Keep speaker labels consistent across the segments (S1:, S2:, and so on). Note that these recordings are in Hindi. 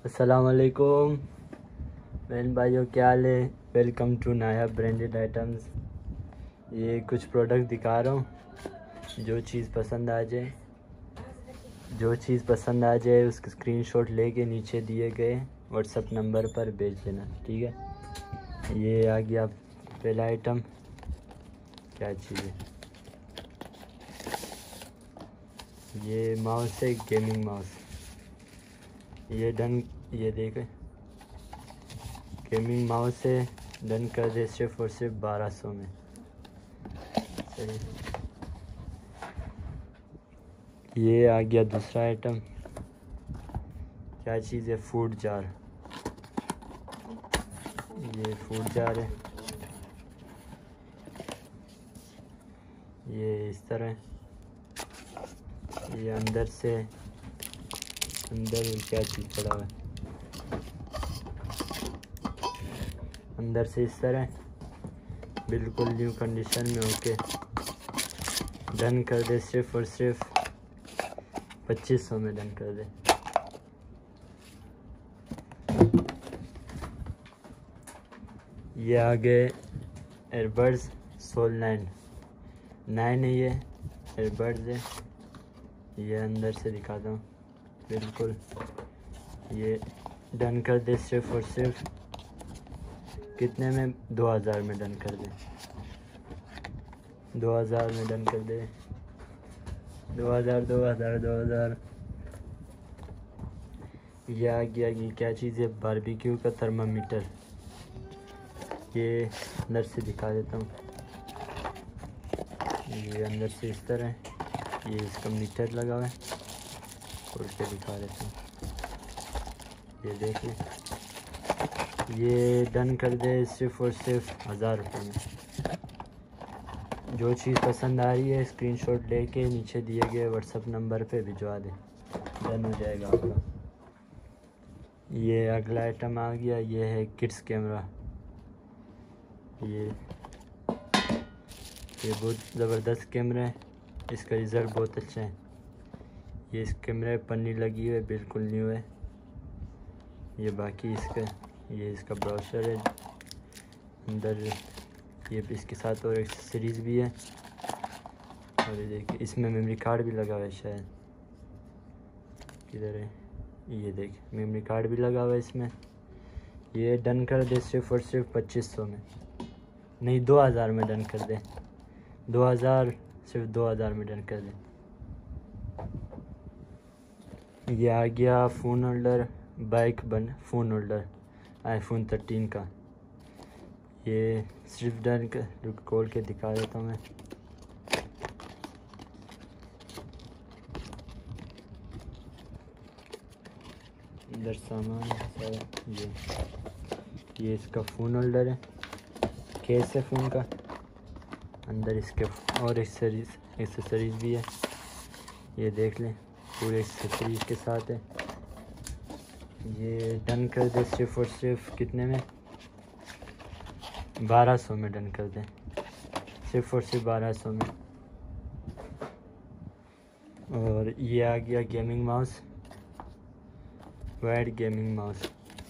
S1: अस्सलाम वालेकुम बहन भाइयों, क्या हाल है। वेलकम टू नाया ब्रांडेड आइटम्स। ये कुछ प्रोडक्ट दिखा रहा हूँ, जो चीज़ पसंद आ जाए उसका स्क्रीनशॉट लेके नीचे दिए गए व्हाट्सएप नंबर पर भेज देना, ठीक है। ये आ गया पहला आइटम। क्या चीज़ है ये? माउस है, गेमिंग माउस। ये देखें, गेमिंग माउस है। डन कर दे सिर्फ और सिर्फ 1200 में। सही। ये आ गया दूसरा आइटम। क्या चीज़ है? Food jar. ये फूड जार है। ये इस तरह, ये अंदर क्या चीज़ पड़ा हुआ है, अंदर से इस तरह बिल्कुल न्यू कंडीशन में होके डन कर दे सिर्फ और सिर्फ 2500 में। डन कर दे। ये आ गए एयरबड्स सोल 9 है। ये एयरबड्स है। ये अंदर से दिखाता हूँ बिल्कुल। ये डन कर दे सिर्फ और सिर्फ कितने में? 2000 में डन कर दे। 2000 में डन कर दे। 2000। ये आ गया, ये क्या चीज़ है? बारबेक्यू का थर्मामीटर। ये अंदर से दिखा देता हूँ। ये अंदर से इस तरह, ये इसका मीटर लगा हुआ है। खोल के दिखा देता हूँ। ये देख लें। ये डन कर दे सिर्फ और सिर्फ 1000 रुपये में। जो चीज़ पसंद आ रही है स्क्रीनशॉट लेके नीचे दिए गए व्हाट्सएप नंबर पे भिजवा दें, डन हो जाएगा आपका। ये अगला आइटम आ गया। ये है किड्स कैमरा। ये बहुत ज़बरदस्त कैमरा है। इसका रिज़ल्ट बहुत अच्छा है। ये इस कैमरे में पन्नी लगी हुई है, बिल्कुल न्यू है। ये बाकी इसका ब्राउज़र है अंदर। ये इसके साथ और एक्सेसरीज़ भी है। और ये देखिए, इसमें मेमोरी कार्ड भी लगा हुआ है शायद। किधर है? ये देखिए, मेमोरी कार्ड भी लगा हुआ है इसमें। ये डन कर दे सिर्फ और सिर्फ 2500 में। नहीं, 2000 में डन कर दे। 2000, सिर्फ 2000 में डन कर दे। ये आ गया phone holder, phone holder iPhone 13 का। ये सिर्फ डन कर, खोल के दिखा देता हूँ मैं। अंदर सामान सारा। ये इसका फ़ोन होल्डर है, केस है फ़ोन का। अंदर इसके और एक्सेसरीज़ भी है। ये देख लें, पूरे एक्सेसरीज़ के साथ है। ये डन कर दे सिर्फ और सिर्फ कितने में? 1200 में डन कर दे। सिर्फ और सिर्फ 1200 में। और ये आ गया gaming mouse, wide gaming mouse.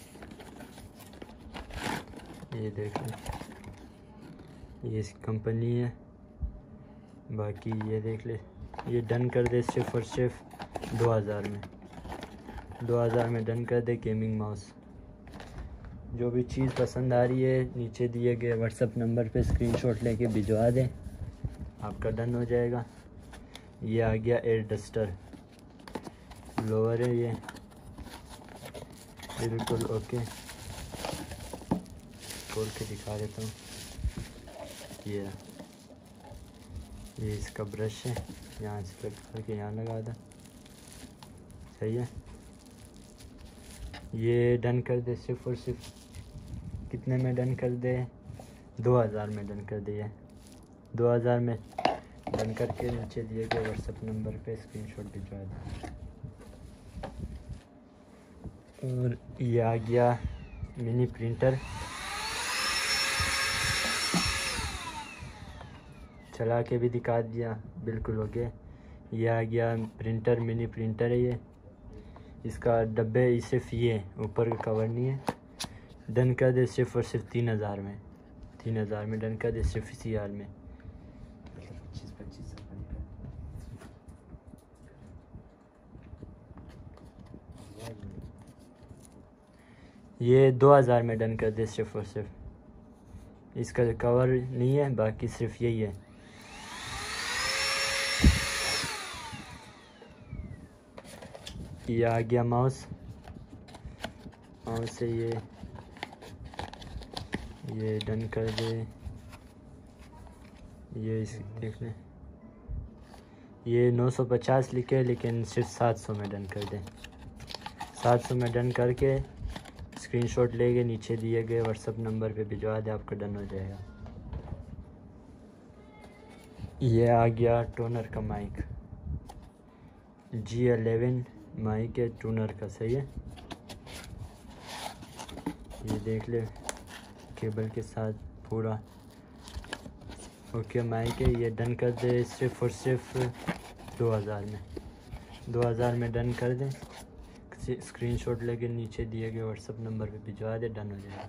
S1: ये देख लें, ये इसकी कंपनी है। बाकी ये देख ले। ये डन कर दे सिर्फ और सिर्फ 2000 में। 2000 में डन कर दे गेमिंग माउस। जो भी चीज़ पसंद आ रही है नीचे दिए गए व्हाट्सएप नंबर पे स्क्रीनशॉट लेके भिजवा दें, आपका डन हो जाएगा। ये आ गया एयर डस्टर लोअर है। ये बिल्कुल ओके। खोल के दिखा देता हूँ। ये इसका ब्रश है, यहाँ से करके यहाँ लगा था। सही है। ये डन कर दे सिर्फ और सिर्फ कितने में डन कर दे? 2000 में डन कर दिए। 2000 में डन करके नीचे दिए गए व्हाट्सएप नंबर पे स्क्रीनशॉट भिजवा दें। और ये आ गया मिनी प्रिंटर। चला के भी दिखा दिया, बिल्कुल हो गया। ये आ गया प्रिंटर, मिनी प्रिंटर है। इसका डब्बे सिर्फ ये ऊपर का कवर नहीं है। डन कर दे सिर्फ और सिर्फ 3000 में, 3000 में डन कर दे सिर्फ इसी हाल में।
S2: 25
S1: ये 2000 में डन कर दे सिर्फ और सिर्फ। इसका कवर नहीं है, बाकी सिर्फ यही है। ये आ गया माउस से ये डन कर दे। ये इस देख लें, ये 950 लिखे लेकिन सिर्फ 700 में डन कर दें। 700 में डन करके स्क्रीनशॉट लेके नीचे दिए गए व्हाट्सएप नंबर पे भिजवा दे, आपका डन हो जाएगा। ये आ गया टोनर का माइक, G11 माइक है टूनर का, सही है। ये देख ले केबल के साथ पूरा ओके माइक है। ये डन कर दे सिर्फ और सिर्फ 2000 में, 2000 में डन कर दें। स्क्रीनशॉट लेके नीचे दिए गए व्हाट्सएप नंबर पे भिजवा दे, डन हो जाएगा।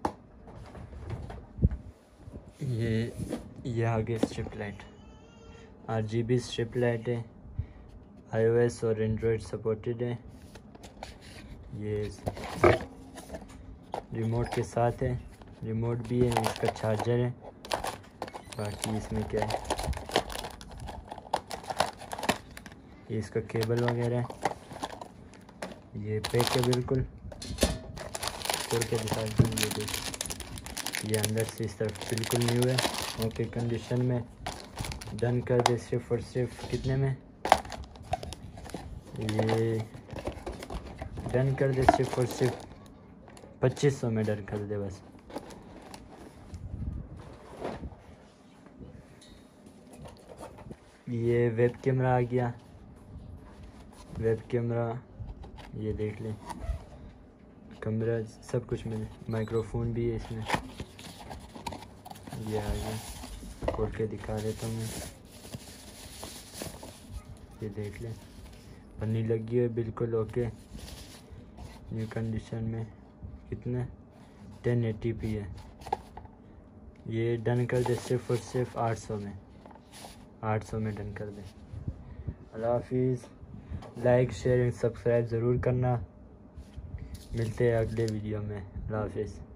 S1: ये आगे strip light, RGB strip light है, iOS और एंड्रॉयड सपोर्टेड है। ये रिमोट के साथ है, रिमोट भी है, इसका चार्जर है। बाकी इसमें क्या है, ये इसका केबल वगैरह है। ये पैक है बिल्कुल, खोल के दिखा दूँ। ये देख, ये अंदर से इस तरफ बिल्कुल न्यू है, ओके कंडीशन में। डन कर दे सिर्फ और सिर्फ कितने में, ये डन कर दे सिर्फ और सिर्फ 2500 में डन कर दे बस। ये वेब कैमरा आ गया, वेब कैमरा ये देख लें, कैमरा सब कुछ मिले, माइक्रोफोन भी है इसमें। ये आ गया, खोल के दिखा देता हूँ मैं। ये देख लें, पन्नी लगी है बिल्कुल ओके, न्यू कंडीशन में। कितना 1080p है। ये डन कर दे सिर्फ और सिर्फ 800 में, 800 में डन कर दे। अल्लाह हाफिज़। लाइक शेयर एंड सब्सक्राइब ज़रूर करना। मिलते हैं अगले वीडियो में। अल्लाह हाफिज़।